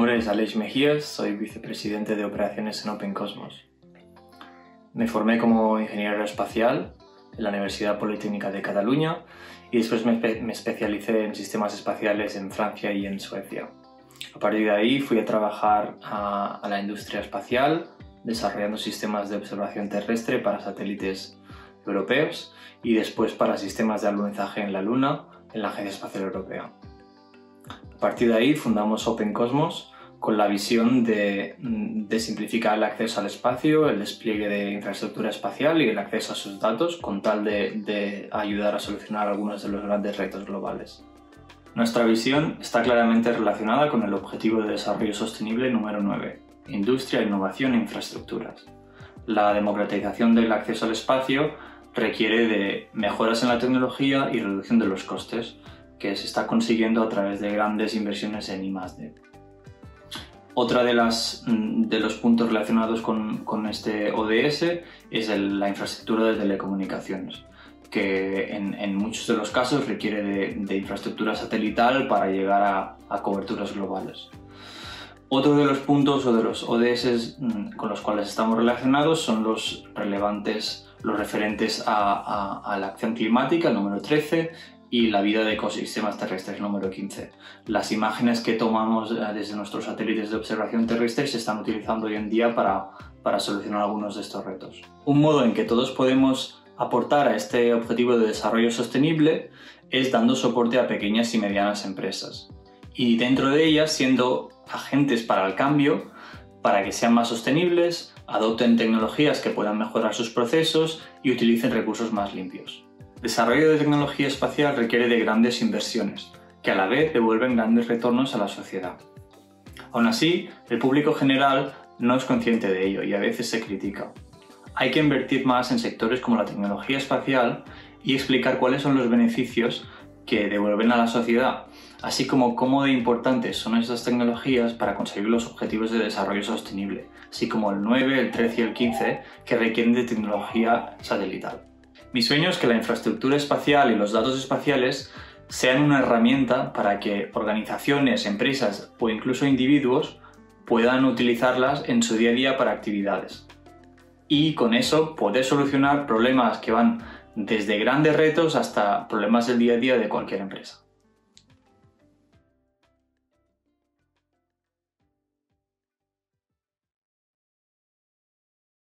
nombre es Aleix Mejías, soy vicepresidente de operaciones en OpenCosmos. Me formé como ingeniero aeroespacial en la Universidad Politécnica de Cataluña y después me especialicé en sistemas espaciales en Francia y en Suecia. A partir de ahí fui a trabajar a la industria espacial, desarrollando sistemas de observación terrestre para satélites europeos y después para sistemas de alunizaje en la Luna en la Agencia Espacial Europea. A partir de ahí fundamos OpenCosmos con la visión de simplificar el acceso al espacio, el despliegue de infraestructura espacial y el acceso a sus datos con tal de ayudar a solucionar algunos de los grandes retos globales. Nuestra visión está claramente relacionada con el Objetivo de Desarrollo Sostenible número 9, Industria, Innovación e Infraestructuras. La democratización del acceso al espacio requiere de mejoras en la tecnología y reducción de los costes, que se está consiguiendo a través de grandes inversiones en I+D. Otra de los puntos relacionados con este ODS es la infraestructura de telecomunicaciones, que en muchos de los casos requiere de infraestructura satelital para llegar a coberturas globales. Otro de los puntos o de los ODS con los cuales estamos relacionados son los referentes a la acción climática, el número 13, y la vida de ecosistemas terrestres, número 15. Las imágenes que tomamos desde nuestros satélites de observación terrestre se están utilizando hoy en día para solucionar algunos de estos retos. Un modo en que todos podemos aportar a este objetivo de desarrollo sostenible es dando soporte a pequeñas y medianas empresas, y dentro de ellas siendo agentes para el cambio, para que sean más sostenibles, adopten tecnologías que puedan mejorar sus procesos y utilicen recursos más limpios. El desarrollo de tecnología espacial requiere de grandes inversiones, que a la vez devuelven grandes retornos a la sociedad. Aún así, el público general no es consciente de ello y a veces se critica. Hay que invertir más en sectores como la tecnología espacial y explicar cuáles son los beneficios que devuelven a la sociedad, así como cómo de importantes son estas tecnologías para conseguir los objetivos de desarrollo sostenible, así como el 9, el 13 y el 15, que requieren de tecnología satelital. Mi sueño es que la infraestructura espacial y los datos espaciales sean una herramienta para que organizaciones, empresas o incluso individuos puedan utilizarlas en su día a día para actividades. Y con eso poder solucionar problemas que van desde grandes retos hasta problemas del día a día de cualquier empresa.